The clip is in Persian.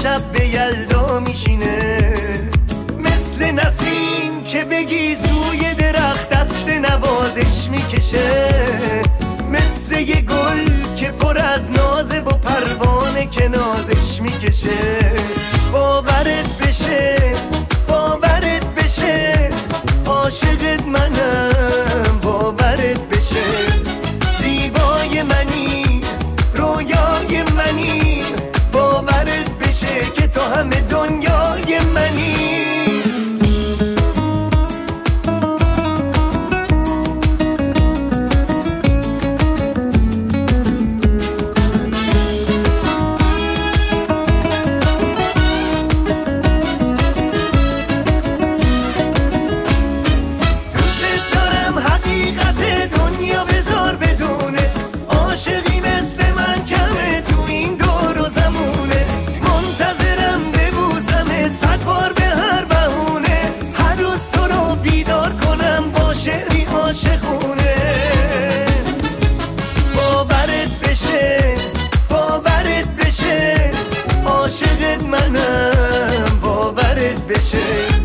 شب به یلدا میشینه، مثل نسیم که بگی سوی درخت دست نوازش میکشه، مثل یه گل که پر از نازه و پروانه که نازش میکشه. باورت بشه، باورت بشه، عاشقت منم، باورت بشه. زیبای منی، رویای منی، باورت بشه که تو همه دنیای منی. باورت بشه، عاشقت منم، باورت بشه.